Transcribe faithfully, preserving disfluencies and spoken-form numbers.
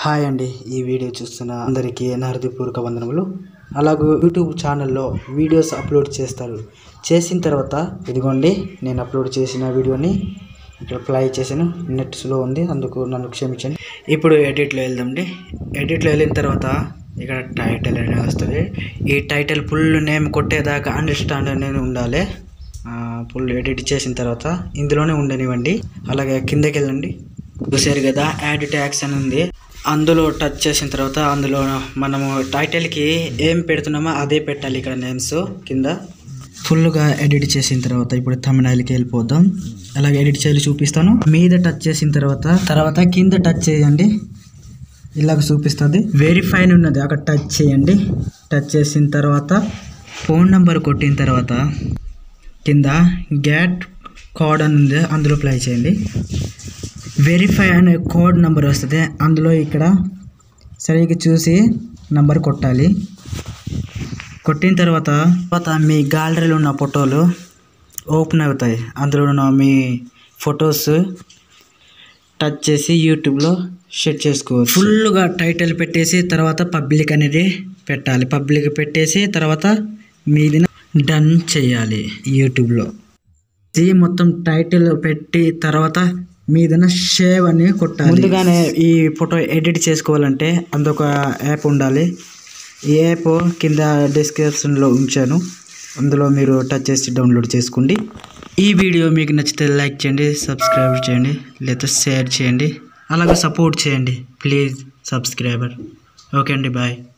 Hi అండి, ఈ video చూస్తున్న అందరికీ నా హృదయపూర్వక వందనములు. అలాగే యూట్యూబ్ ఛానల్లో వీడియోస్ అప్లోడ్ చేస్తారు. చేసిన తర్వాత ఇదిగోండి నేను అప్లోడ్ చేసిన వీడియోని ఇక్కడ ప్లే చేశాను. నెట్ స్లో ఉంది, అందుకు నన్ను క్షమించండి. ఇప్పుడు ఎడిట్లో వెళ్దామండి. ఎడిట్లో వెళ్ళిన తర్వాత ఇక్కడ టైటిల్ అనేది వస్తుంది. ఈ టైటిల్ ఫుల్ నేమ్ కొట్టేదాకా అండర్స్టాండ్ అనేది ఉండాలి. ఫుల్ ఎడిట్ చేసిన తర్వాత ఇందులోనే ఉండనివ్వండి. అలాగే కిందకి వెళ్ళండి. చూసారు కదా, యాడ్ ట్యాగ్స్ అని ఉంది. అందులో టచ్ చేసిన తర్వాత అందులో మనము టైటిల్కి ఏం పెడుతున్నామో అదే పెట్టాలి. ఇక్కడ నేమ్స్ కింద ఫుల్గా ఎడిట్ చేసిన తర్వాత ఇప్పుడు థంబ్నెయిల్కి వెళ్ళిపోతాం. అలాగే ఎడిట్ చేయాలి చూపిస్తాను. మీద టచ్ చేసిన తర్వాత తర్వాత కింద టచ్ చేయండి, ఇలాగ చూపిస్తుంది. వెరిఫై ఉన్నది అక్కడ టచ్ చేయండి. టచ్ చేసిన తర్వాత ఫోన్ నెంబర్ కొట్టిన తర్వాత కింద గెట్ కోడ్ అని ఉంది, అందులో ప్లే చేయండి. వెరిఫై అనే కోడ్ నెంబర్ వస్తుంది. అందులో ఇక్కడ సరిగ్గా చూసి నెంబర్ కొట్టాలి. కొట్టిన తర్వాత తర్వాత మీ గ్యాలరీలో ఉన్న ఫోటోలు ఓపెన్ అవుతాయి. అందులో ఉన్న మీ ఫొటోస్ టచ్ చేసి యూట్యూబ్లో షేర్ చేసుకోవచ్చు. ఫుల్గా టైటిల్ పెట్టేసి తర్వాత పబ్లిక్ అనేది పెట్టాలి. పబ్లిక్ పెట్టేసి తర్వాత మీది డన్ చేయాలి. యూట్యూబ్లో మొత్తం టైటిల్ పెట్టి తర్వాత మీదన షేవ్ అని కొట్టాలి. ముందుగానే ఈ ఫోటో ఎడిట్ చేసుకోవాలంటే అందుకు యాప్ ఉండాలి. ఈ యాప్ కింద డిస్క్రిప్షన్లో ఉంచాను, అందులో మీరు టచ్ చేసి డౌన్లోడ్ చేసుకోండి. ఈ వీడియో మీకు నచ్చితే లైక్ చేయండి, సబ్స్క్రైబ్ చేయండి, లేదా షేర్ చేయండి, అలాగే సపోర్ట్ చేయండి. Please subscriber. ఓకే అండి, బాయ్.